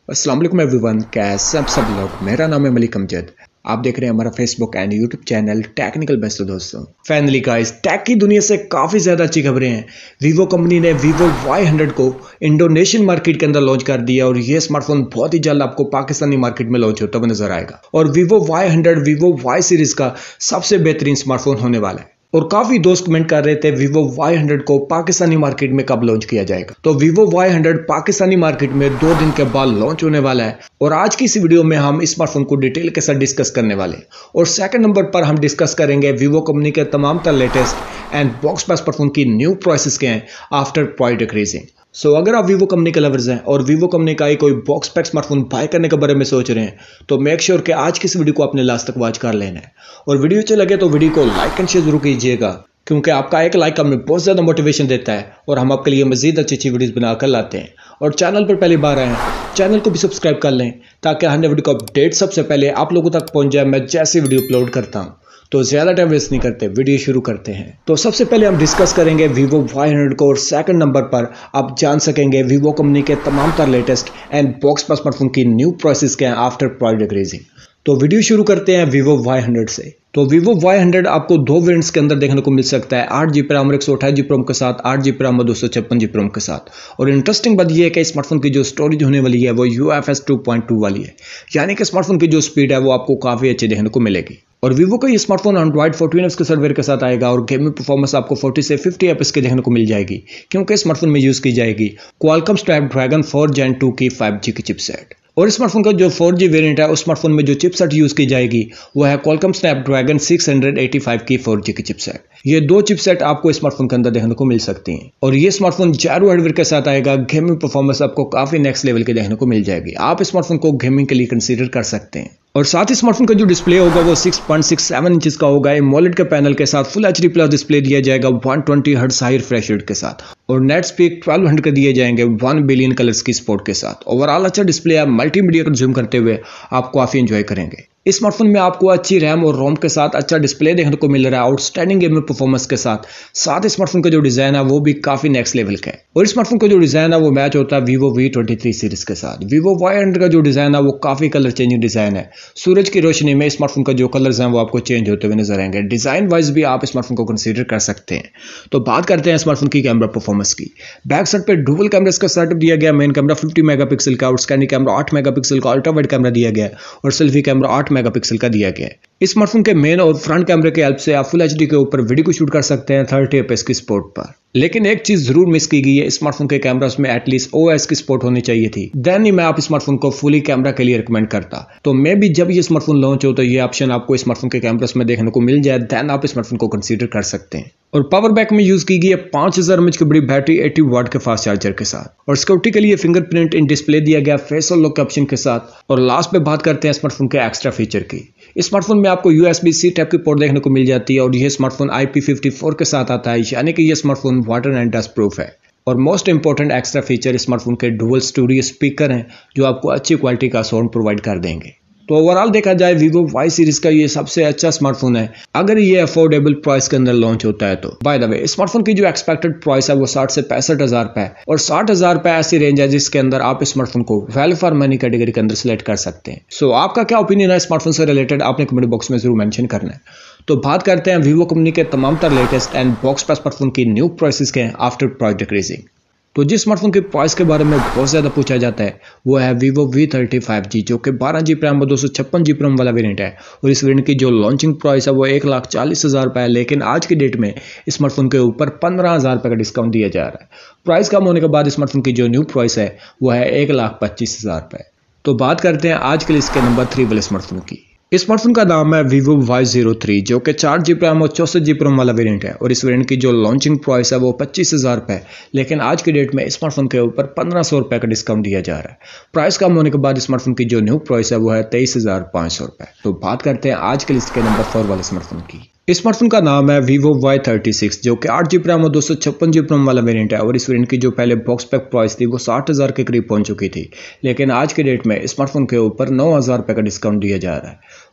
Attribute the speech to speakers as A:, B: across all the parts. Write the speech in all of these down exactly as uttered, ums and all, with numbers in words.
A: अस्सलाम वालेकुम एवरीवन, कैसे आप सब लोग। मेरा नाम है मलिक अमजद। आप देख रहे हैं हमारा Facebook and YouTube channel technical best. दोस्तों फाइनली गाइस, टेक की दुनिया से काफ़ी ज़्यादा अच्छी खबरें हैं। वीवो कंपनी ने वीवो वाई हंड्रेड को इंडोनेशियन मार्केट के अंदर लॉन्च कर दिया और ये स्मार्टफोन बहुत ही जल्द आपको पाकिस्तानी मार्केट में लॉन्च होता हुआ नजर आएगा। और Vivo Y hundred Vivo Y series का सबसे बेहतरीन स्मार्टफोन होने वाला है। और काफी दोस्त कमेंट कर रहे थे वीवो वाई हंड्रेड को पाकिस्तानी मार्केट में कब लॉन्च किया जाएगा। तो Vivo Y hundred Pakistani market में दो दिन के बाद लॉन्च होने वाला है। और आज की इस वीडियो में हम इस स्मार्टफोन को डिटेल के साथ डिस्कस करने वाले हैं। और सेकंड नंबर पर हम डिस्कस करेंगे वीवो कंपनी के तमाम तर लेटेस्ट एंड बॉक्स पर स्मार्टफोन की न्यू प्राइसेस के हैं after price decreasing. So so, अगर आप वीवो कंपनी के लवर्स हैं और वीवो कंपनी का ही कोई बॉक्स पैक स्मार्टफोन बाय करने के बारे में सोच रहे हैं तो मेक श्योर कि आज की इस वीडियो को आपने लास्ट तक वॉच कर लेना है। और वीडियो अच्छे लगे तो वीडियो को लाइक एंड शेयर जरूर कीजिएगा, क्योंकि आपका एक लाइक हमें बहुत ज़्यादा मोटिवेशन देता है और हम आपके लिए मजीद अच्छी अच्छी वीडियोस बनाकर लाते हैं। और चैनल पर पहली बार आए हैं, चैनल को भी सब्सक्राइब कर लें ताकि हर वीडियो का अपडेट सबसे पहले आप लोगों तक पहुंच जाए मैं जैसे वीडियो अपलोड करता हूं। तो ज़्यादा टाइम वेस्ट नहीं करते, वीडियो शुरू करते हैं। तो सबसे पहले हम डिस्कस करेंगे वीवो वाई हंड्रेड को और सेकंड नंबर पर आप जान सकेंगे वीवो कंपनी के तमाम तर लेटेस्ट एंड बॉक्स पर स्मार्टफोन की न्यू प्राइसेस के हैं आफ्टर प्राइस डिक्रीजिंग। तो वीडियो शुरू करते हैं वीवो वाई हंड्रेड से। तो वीवो वाई हंड्रेड आपको दो वेरिएंट्स के अंदर देखने को मिल सकता है, आठ जी बी रैम और एक सौ अट्ठाईस जी बी रोम के साथ, आठ जी बी रैम और दो सौ छप्पन जी बी रोम के साथ। और इंटरेस्टिंग बात यह है कि स्मार्टफोन की जो स्टोरेज होने वाली है वो U F S two point two वाली है, यानी कि स्मार्टफोन की जो स्पीड है वो आपको काफ़ी अच्छी देखने को मिलेगी। और वीवो का ये स्मार्टफोन एंड्रॉइड फोर्टीन एफ के सॉफ्टवेयर के साथ आएगा और गेमिंग परफॉर्मेंस आपको चालीस से पचास एफ के देखने को मिल जाएगी, क्योंकि स्मार्टफोन में यूज़ की जाएगी Qualcomm Snapdragon four Gen two की फाइव जी की चिपसेट। और स्मार्टफोन का जो फोर जी वेरिएंट है उस स्मार्टफोन में जो चिपसेट यूज की जाएगी वो है Qualcomm Snapdragon six eighty five की फोर जी की चिपसेट। ये दो चिपसेट आपको स्मार्टफोन के अंदर देखने को मिल सकती हैं। और ये स्मार्टफोन जायरो हार्डवेयर के साथ आएगा, गेमिंग परफॉर्मेंस आपको काफी नेक्स्ट लेवल के देखने को मिल जाएगी। आप स्मार्टफोन को गेमिंग के लिए कंसीडर कर सकते हैं। और साथ ही स्मार्टफोन का जो डिस्प्ले होगा वो six point six seven inches का होगा। एमोलेड के पैनल के साथ फुल एचडी प्लस डिस्प्ले दिया जाएगा one twenty hertz high refresh rate के साथ। और नेट स्पीड ट्वेल्व हंड्रेड के दिए जाएंगे वन बिलियन कलर्स की सपोर्ट के साथ। ओवरऑल अच्छा डिस्प्ले है, मल्टीमीडिया कंज्यूम करते हुए आप काफी एंजॉय करेंगे। इस स्मार्टफोन में आपको अच्छी रैम और रोम के साथ अच्छा डिस्प्ले देखने को मिल रहा है, आउटस्टैंडिंग गेमिंग परफॉर्मेंस के साथ। साथ ही स्मार्टफोन का जो डिजाइन है वो भी काफी नेक्स्ट लेवल का है। और इस स्मार्टफोन का जो डिजाइन है वो मैच होता है Vivo V twenty three series के साथ। वीवो वाई हंड्रेड का जो डिजाइन है वो काफी कलर चेंजिंग डिजाइन है। सूरज की रोशनी में स्मार्टफोन का जो कलर्स हैं वो आपको चेंज होते हुए नजर आएंगे। डिजाइन वाइज भी आप स्मार्टफोन को कंसीडर कर सकते हैं। तो बात करते हैं स्मार्टफोन की कैमरा परफॉर्मेंस की। बैक साइड पे डुअल कैमरास का सेटअप दिया गया। मेन कैमरा फिफ्टी मेगापिक्सल का, आउटस्टैंडिंग कैमरा आठ मेगापिक्सल का, अल्ट्रा वाइड कैमरा दिया गया और सेल्फी कैमरा आठ मेगापिक्सल का दिया गया। इस स्मार्टफोन के मेन और फ्रंट कैमरे के हेल्प से आप फुल एचडी के ऊपर वीडियो को शूट कर सकते हैं थर्टी एफपीएस की सपोर्ट पर। लेकिन एक चीज जरूर मिस की गई है, स्मार्टफोन के कैमरास में एटलीस्ट ओएस की सपोर्ट होनी चाहिए थी। देन ही मैं आप स्मार्टफोन को फुली कैमरा के लिए रिकमेंड करता। तो मे भी जब ये स्मार्टफोन लॉन्च हो तो ये ऑप्शन आपको स्मार्टफोन के कैमरास में देखने को मिल जाए, देन आप स्मार्टफोन को कंसीडर कर सकते हैं। और पावर बैक में यूज की गई है पांच हजार एमएच की बड़ी बैटरी अस्सी वाट के फास्ट चार्जर के साथ। और सिक्योरिटी के लिए फिंगरप्रिंट इन डिस्प्ले दिया गया फेस अनलॉक ऑप्शन के साथ। और लास्ट पे बात करते हैं स्मार्टफोन के एक्स्ट्रा फीचर की। इस स्मार्टफोन में आपको यूएसबी सी टाइप की पोर्ट देखने को मिल जाती है और यह smartphone I P fifty four के साथ आता है, यानी कि यह smartphone water and dust proof है। और most important extra feature smartphone के डुअल स्टूडियो स्पीकर हैं जो आपको अच्छी क्वालिटी का साउंड प्रोवाइड कर देंगे। तो ओवरऑल देखा जाए वीवो वाई सीरीज का ये सबसे अच्छा स्मार्टफोन है अगर ये अफोर्डेबल प्राइस के अंदर लॉन्च होता है तो। बाय द वे, स्मार्टफोन की जो एक्सपेक्टेड प्राइस है वो साठ से पैंसठ हजार रुपए है। और साठ हजार रुपए ऐसी रेंज है जिसके अंदर आप स्मार्टफोन को वैल्यू फॉर मनी कैटेगरी के अंदर सिलेक्ट कर सकते हैं। सो so, आपका क्या ओपिनियन है स्मार्टफोन से रिलेटेड, आपने कमेंट बॉक्स में जरूर मेंशन करना है। तो बात करते हैं वीवो कंपनी के तमाम तर लेटेस्ट एंड बॉक्स पर स्मार्टफोन की न्यू प्राइसेस के आफ्टर प्राइस डिक्रीजिंग। तो जिस स्मार्टफोन के प्राइस के बारे में बहुत ज़्यादा पूछा जाता है वो है Vivo V thirty five G, जो कि बारह जी बी रैम और दो सौ छप्पन जी बी रोम वाला वेरिएंट है। और इस वेरिएंट की जो लॉन्चिंग प्राइस है वो एक लाख चालीस हज़ार रुपये है, लेकिन आज की डेट में स्मार्टफोन के ऊपर पंद्रह हज़ार रुपये का डिस्काउंट दिया जा रहा है। प्राइस कम होने के बाद स्मार्टफोन की जो न्यू प्राइस है वो है एक लाख पच्चीस हज़ार रुपये। तो बात करते हैं आज के लिस्ट के नंबर थ्री वाले स्मार्टफोन की। इस स्मार्टफोन का नाम है वीवो वाई ज़ीरो थ्री, जो कि चार जी बी रैम और चौसठ जी बी रोम वाला वेरिएंट है। और इस वेरिएंट की जो लॉन्चिंग प्राइस है वो पच्चीस हज़ार रुपये है, लेकिन आज की डेट में स्मार्टफोन के ऊपर पंद्रह सौ रुपये का डिस्काउंट दिया जा रहा है। प्राइस कम होने के बाद स्मार्टफोन की जो न्यू प्राइस है वो है तेईस हज़ार पाँच सौ रुपये। तो बात करते हैं आज के लिस्ट के नंबर फोर वाले स्मार्टफोन की। इस स्मार्टफोन का नाम है वीवो वाई थर्टी सिक्स, जो कि आठ जी बी रैम और दो सौ छप्पन जी बी रोम वाला वेरिएंट है। और इस वेरिएंट की जो पहले बॉक्स पैक प्राइस थी वो साठ हज़ार के करीब पहुंच चुकी थी, लेकिन आज के डेट में स्मार्टफोन के ऊपर नौ हज़ार रुपये का डिस्काउंट दिया जा रहा है।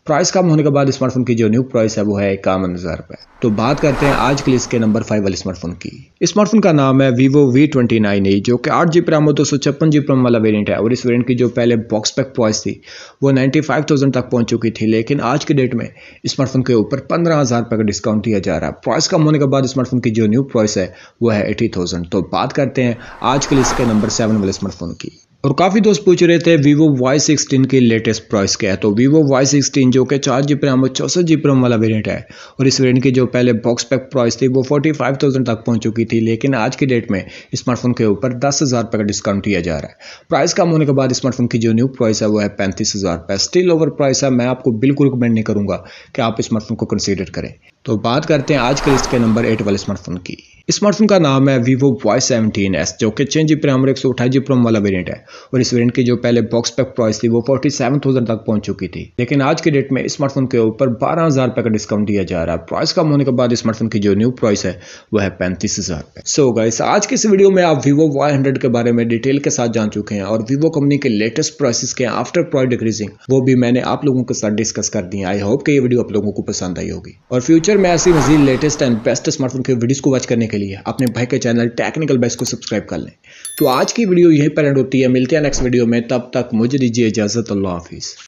A: प्राइस कम होने के बाद स्मार्टफोन की जो न्यू प्राइस है वो है इक्यावन हजार रुपए। तो बात करते हैं आज के लिस्ट के नंबर फाइव वाले स्मार्टफोन की। स्मार्टफोन का नाम है Vivo V twenty nine A, जो कि आठ जी बी रैम और दो सौ छप्पन जी बी रोम वाला वेरिएंट है। और इस वेरिएंट की जो पहले बॉक्स पैक प्राइस थी वो नाइन्टी फाइव थाउजेंड तक पहुंच चुकी थी, लेकिन आज के डेट में स्मार्टफोन के ऊपर पंद्रह हजार रुपए का डिस्काउंट दिया जा रहा है। प्राइस कम होने के बाद स्मार्टफोन की जो न्यू प्राइस है वो है एटी थाउजेंड। तो बात करते हैं आज के लिस्ट के नंबर सेवन वाले स्मार्टफोन की। और काफी दोस्त पूछ रहे थे Vivo वाई सिक्सटीन की लेटेस्ट प्राइस क्या है। तो Vivo वाई सिक्सटीन जो कि चार जी बी रैम और चौसठ जी बी रोम वाला वेरिएंट है, और इस वेरिएंट की जो पहले बॉक्स पैक प्राइस थी वो फोर्टी फाइव थाउजेंड तक पहुंच चुकी थी, लेकिन आज की डेट में स्मार्टफोन के ऊपर दस हजार रुपए का डिस्काउंट दिया जा रहा है। प्राइस कम होने के बाद स्मार्टफोन की जो न्यू प्राइस है वो है पैंतीस हजार रुपए। स्टिल ओवर प्राइस है, मैं आपको बिल्कुल रिकमेंड नहीं करूंगा कि आप स्मार्टफोन को कंसीडर करें। तो बात करते हैं आज के लिस्ट के नंबर एट वाले स्मार्टफोन की। स्मार्टफोन का नाम है Vivo वाई सेवनटीन एस, जो कि छह जी बी रैम और एक सौ अट्ठाईस जी बी रोम वाला वेरिएंट है। और इस वेरिएंट की जो पहले बॉक्स पैक प्राइस थी वो फोर्टी सेवन थाउजेंड तक पहुंच चुकी थी, लेकिन आज के डेट में स्मार्टफोन के ऊपर बारह हजार रुपए का डिस्काउंट दिया जा रहा है। प्राइस कम होने के बाद स्मार्टफोन की जो न्यू प्राइस है वो है पैंतीस हजार रुपए। सो गाइस, आज के इस वीडियो में आप Vivo वाई हंड्रेड के बारे में डिटेल के साथ जान चुके हैं, और Vivo कंपनी के लेटेस्ट प्राइसेस के आफ्टर प्राइस डिक्रीजिंग वो भी मैंने आप लोगों के साथ डिस्कस कर दी। आई होप कि ये वीडियो आप लोगों को पसंद आई होगी, और फ्यूचर में ऐसी मजीद लेटेस्ट एंड बेस्ट स्मार्टफोन के वीडियोस को वॉच करने के लिए अपने भाई के चैनल टेक्निकल बेस्ट को सब्सक्राइब कर लें। तो आज की वीडियो यहीं पर एंड होती है, मिलते हैं नेक्स्ट वीडियो में, तब तक मुझे दीजिए इजाजत। अल्लाह हाफिज।